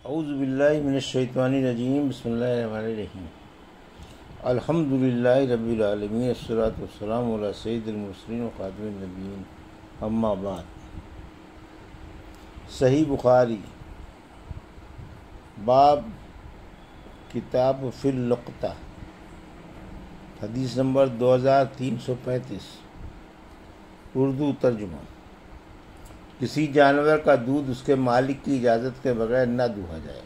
اعوذ باللہ من الشیطان الرجیم بسم اللہ الرحمن الرحیم الحمد للہ رب العالمین والصلاۃ والسلام علی سید المرسلین وخاتم النبیین اما بعد۔ صحیح بخاری باب کتاب فی اللقطہ، حدیث نمبر 2335، اردو ترجمہ۔ کسی جانور کا دودھ اس کے مالک کی اجازت کے بغیر نہ دہا جائے۔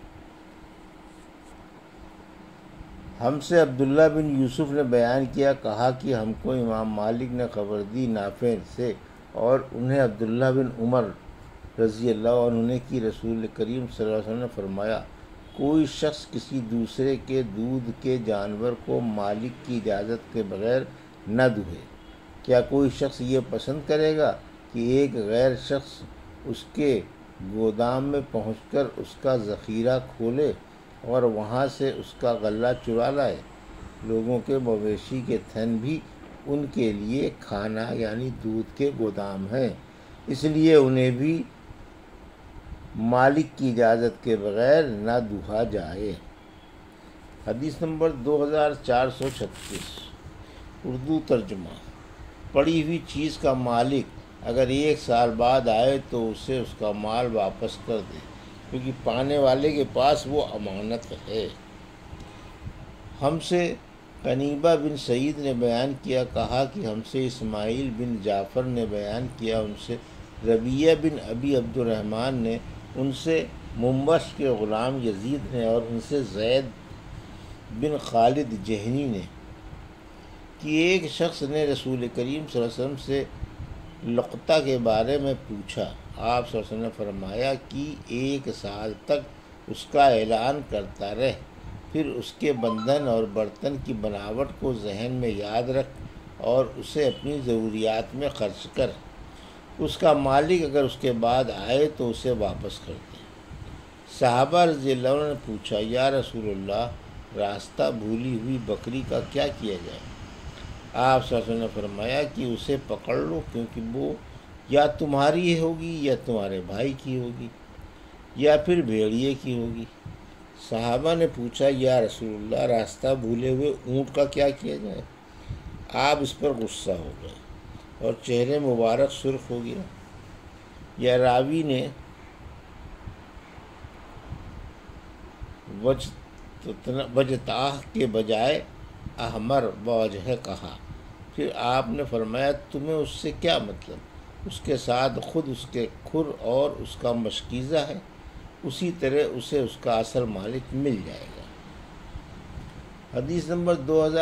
ہم سے عبداللہ بن یوسف نے بیان کیا، کہا کہ ہم کو امام مالک نے خبر دی نافع سے، اور انہیں عبداللہ بن عمر رضی اللہ عنہ نے کہ رسول کریم صلی اللہ علیہ وسلم نے فرمایا، کوئی شخص کسی دوسرے کے دودھ کے جانور کو مالک کی اجازت کے بغیر نہ دہے۔ کیا کوئی شخص یہ پسند کرے گا کہ ایک غیر شخص اس کے گودام میں پہنچ کر اس کا ذخیرہ کھولے اور وہاں سے اس کا غلہ چرا لائے؟ لوگوں کے مویشی کے تھن بھی ان کے لیے کھانا یعنی دودھ کے گودام ہیں، اس لیے انہیں بھی مالک کی اجازت کے بغیر نہ دہا جائے۔ حدیث نمبر 2436، اردو ترجمہ۔ پڑی ہوئی چیز کا مالک اگر 1 سال بعد آئے تو اسے اس کا مال واپس کر دے، کیونکہ پانے والے کے پاس وہ امانت ہے۔ ہم سے قنیبہ بن سعید نے بیان کیا، کہا کہ ہم سے اسماعیل بن جعفر نے بیان کیا، ان سے ربیہ بن ابی عبد الرحمن نے، ان سے منبش کے غلام یزید نے، اور ان سے زید بن خالد جہنی نے کہ ایک شخص نے رسول کریم صلی اللہ علیہ وسلم سے لقطہ کے بارے میں پوچھا۔ آپ صلی اللہ علیہ وسلم نے فرمایا کہ 1 سال تک اس کا اعلان کرتا رہ، پھر اس کے بندھن اور برتن کی بناوٹ کو ذہن میں یاد رکھ اور اسے اپنی ضروریات میں خرچ کر۔ اس کا مالک اگر اس کے بعد آئے تو اسے واپس کر دے۔ صحابہ رضی اللہ عنہ نے پوچھا، یا رسول اللہ، راستہ بھولی ہوئی بکری کا کیا کیا جائے؟ آپ صلی اللہ علیہ وسلم نے فرمایا کہ اسے پکڑ لو، کیونکہ وہ یا تمہاری ہوگی یا تمہارے بھائی کی ہوگی یا پھر بھیڑیے کی ہوگی۔ صحابہ نے پوچھا، یا رسول اللہ، راستہ بھولے ہوئے اونٹ کا کیا کیا جائے؟ آپ اس پر غصہ ہو گئے اور چہرے مبارک سرخ ہو گیا۔ یا راوی نے وجتاہ کے بجائے احمر بوجہ کہا۔ پھر آپ نے فرمایا، تمہیں اس سے کیا مطلب؟ اس کے ساتھ خود اس کے کھر اور اس کا مشکیزہ ہے، اسی طرح اسے اس کا اصل مالک مل جائے گا۔ حدیث نمبر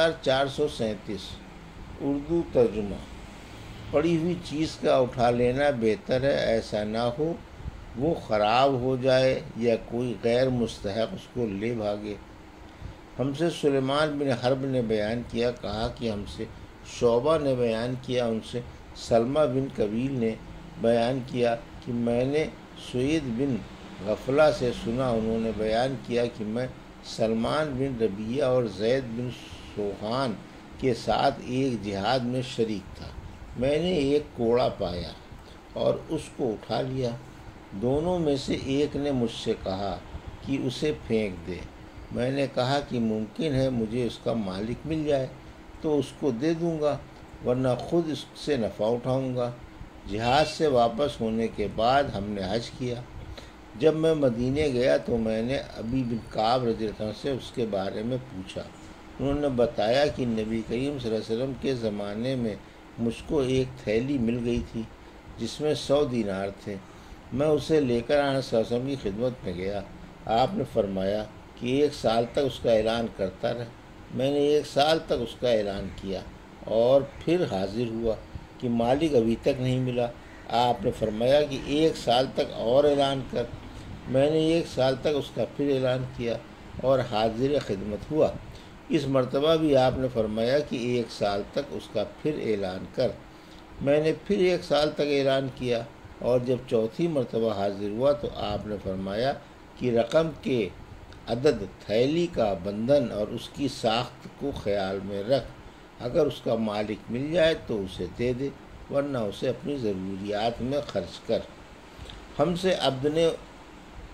2437، اردو ترجمہ۔ پڑی ہوئی چیز کا اٹھا لینا بہتر ہے، ایسا نہ ہو وہ خراب ہو جائے یا کوئی غیر مستحق اس کو لے بھاگے۔ ہم سے سلیمان بن حرب نے بیان کیا، کہا کہ ہم سے شعبہ نے بیان کیا، ان سے سلمہ بن قبیل نے بیان کیا کہ میں نے سعید بن غفلہ سے سنا، انہوں نے بیان کیا کہ میں سلمان بن ربیہ اور زید بن سوحان کے ساتھ ایک جہاد میں شریک تھا۔ میں نے ایک کوڑا پایا اور اس کو اٹھا لیا۔ دونوں میں سے ایک نے مجھ سے کہا کہ اسے پھینک دے۔ میں نے کہا کہ ممکن ہے مجھے اس کا مالک مل جائے تو اس کو دے دوں گا، ورنہ خود اس سے نفع اٹھاؤں گا۔ جہاد سے واپس ہونے کے بعد ہم نے حج کیا۔ جب میں مدینے گیا تو میں نے ابی بن کعب رضی اللہ عنہ سے اس کے بارے میں پوچھا۔ انہوں نے بتایا کہ نبی کریم صلی اللہ علیہ وسلم کے زمانے میں مجھ کو ایک تھیلی مل گئی تھی جس میں 100 دینار تھے۔ میں اسے لے کر آن صلی اللہ علیہ وسلم کی خدمت میں گیا۔ آپ نے فرمایا کہ 1 سال تک اس کا اعلان کرتا رہ۔ میں نے 1 سال تک اس کا اعلان کیا اور پھر حاضر ہوا کہ مالک ابھی تک نہیں ملا۔ آپ نے فرمایا کہ 1 سال تک اور اعلان کر۔ میں نے 1 سال تک اس کا پھر اعلان کیا اور حاضر خدمت ہوا۔ اس مرتبہ بھی آپ نے فرمایا کہ 1 سال تک اس کا پھر اعلان کر۔ میں نے پھر 1 سال تک اعلان کیا اور جب چوتھی مرتبہ حاضر ہوا تو آپ نے فرمایا کہ رقم کے عدد، تھیلی کا بندھن اور اس کی ساخت کو خیال میں رکھ۔ اگر اس کا مالک مل جائے تو اسے دے دے، ورنہ اسے اپنی ضروریات میں خرچ کر۔ ہم سے عبد نے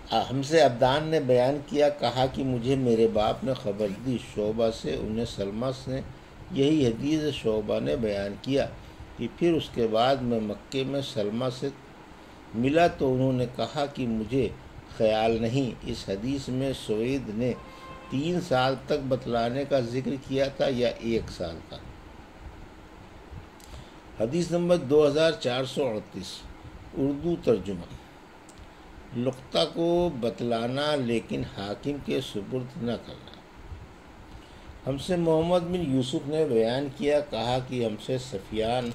ہم سے عبدان نے بیان کیا، کہا کہ مجھے میرے باپ نے خبر دی شعبہ سے، انہیں سلمہ سے یہی حدیث شعبہ نے بیان کیا کہ پھر اس کے بعد میں مکے میں سلمہ سے ملا تو انہوں نے کہا کہ مجھے خیال نہیں اس حدیث میں سوید نے 3 سال تک بتلانے کا ذکر کیا تھا یا 1 سال کا۔ حدیث نمبر 2438 اردو ترجمہ۔ لقطہ کو بتلانا لیکن حاکم کے سپرد نہ کرنا۔ ہم سے محمد بن یوسف نے بیان کیا، کہا کہ ہم سے سفیان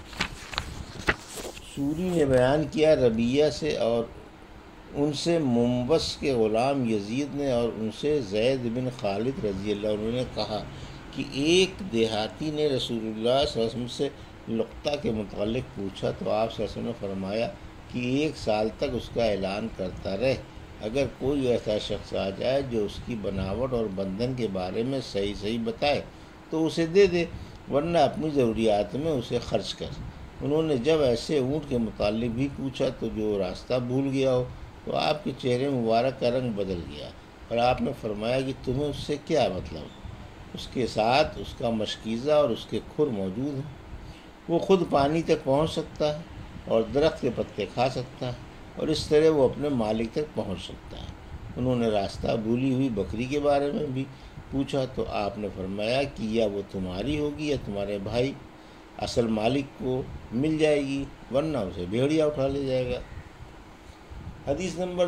سوری نے بیان کیا ربیہ سے، اور ان سے منبس کے غلام یزید نے، اور ان سے زید بن خالد رضی اللہ عنہ نے کہا کہ ایک دیہاتی نے رسول اللہ صلی اللہ علیہ وسلم سے لقطہ کے متعلق پوچھا تو آپ صلی اللہ علیہ وسلم نے فرمایا کہ 1 سال تک اس کا اعلان کرتا رہے، اگر کوئی ایسا شخص آ جائے جو اس کی بناوٹ اور بندھن کے بارے میں صحیح بتائے تو اسے دے دے، ورنہ اپنی ضروریات میں اسے خرچ کر۔ انہوں نے جب ایسے اونٹ کے متعلق بھی پوچھا تو جو راستہ بھول گیا ہو، تو آپ کے چہرے مبارک کا رنگ بدل گیا، اور آپ نے فرمایا کہ تمہیں اس سے کیا مطلب؟ اس کے ساتھ اس کا مشکیزہ اور اس کے کھر موجود ہیں، وہ خود پانی تک پہنچ سکتا ہے اور درخت کے پتے کھا سکتا ہے، اور اس طرح وہ اپنے مالک تک پہنچ سکتا ہے۔ انہوں نے راستہ بھولی ہوئی بکری کے بارے میں بھی پوچھا تو آپ نے فرمایا کہ یا وہ تمہاری ہوگی یا تمہارے بھائی اصل مالک کو مل جائے گی، ورنہ اسے بھیڑیا اٹھا لے جائے گا۔ حدیث نمبر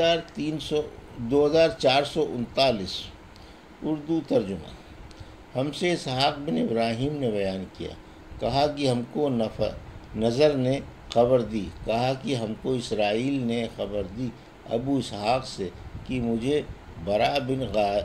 2439 اردو ترجمہ۔ ہم سے اسحاق بن ابراہیم نے بیان کیا، کہا کہ ہم کو نظر نے خبر دی، کہا کہ ہم کو اسرائیل نے خبر دی ابو اسحاق سے کہ مجھے برا بن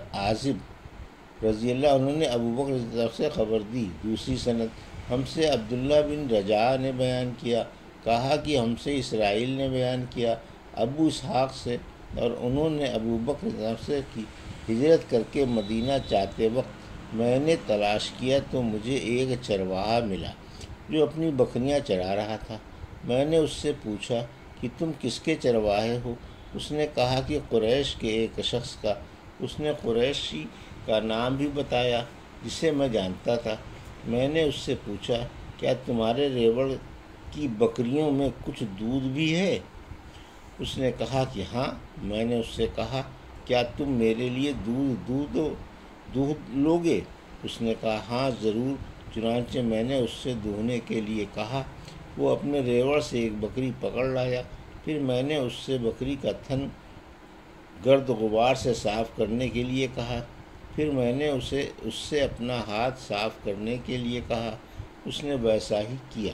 عازب رضی اللہ عنہ نے ابو بکر کی طرف سے خبر دی۔ دوسری سند۔ ہم سے عبداللہ بن رجاء نے بیان کیا، کہا کہ ہم سے اسرائیل نے بیان کیا ابو اسحاق سے، اور انہوں نے ابو بکر کی طرف سے کی ہجرت کر کے مدینہ چاہتے وقت میں نے تلاش کیا تو مجھے ایک چرواہا ملا جو اپنی بکریاں چرا رہا تھا۔ میں نے اس سے پوچھا کہ تم کس کے چرواہے ہو؟ اس نے کہا کہ قریش کے ایک شخص کا۔ اس نے قریشی کا نام بھی بتایا جسے میں جانتا تھا۔ میں نے اس سے پوچھا کیا تمہارے ریوڑ کی بکریوں میں کچھ دودھ بھی ہے؟ اس نے کہا کہ ہاں۔ میں نے اس سے کہا کیا تم میرے لیے دودھ لوگے؟ اس نے کہا ہاں ضرور۔ چنانچہ میں نے اس سے دہنے کے لیے کہا، وہ اپنے ریوڑ سے ایک بکری پکڑ لایا، پھر میں نے اس سے بکری کا تھن گرد غبار سے صاف کرنے کے لیے کہا، پھر میں نے اس سے اپنا ہاتھ صاف کرنے کے لیے کہا، اس نے ویسا ہی کیا،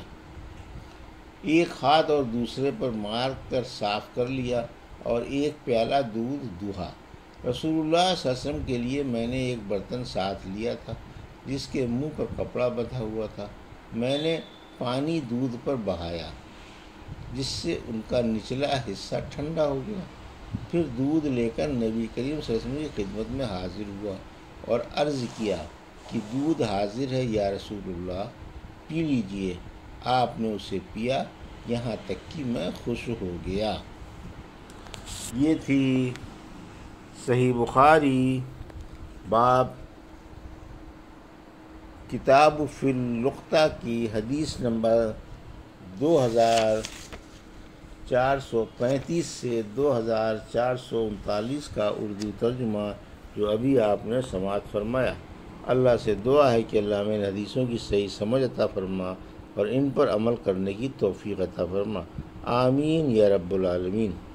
ایک ہاتھ اور دوسرے پر مار کر صاف کر لیا اور ایک پیالہ دودھ دوہا۔ رسول اللہ صلی اللہ علیہ وسلم کے لیے میں نے ایک برتن ساتھ لیا تھا جس کے منہ پر کپڑا بندھا ہوا تھا۔ میں نے پانی دودھ پر بہایا جس سے ان کا نچلا حصہ ٹھنڈا ہو گیا، پھر دودھ لے کر نبی کریم صلی اللہ علیہ وسلم کی خدمت میں حاضر ہوا اور عرض کیا کہ دودھ حاضر ہے یا رسول اللہ، پی لیجئے۔ آپ نے اسے پیا یہاں تک کہ میں خوش ہو گیا۔ یہ تھی صحیح بخاری باب کتاب فی اللقطہ کی حدیث نمبر 2435 سے 2439 کا اردو ترجمہ جو ابھی آپ نے سماعت فرمایا۔ اللہ سے دعا ہے کہ اللہ میں حدیثوں کی صحیح سمجھ عطا فرما اور ان پر عمل کرنے کی توفیق عطا فرما، آمین یا رب العالمین۔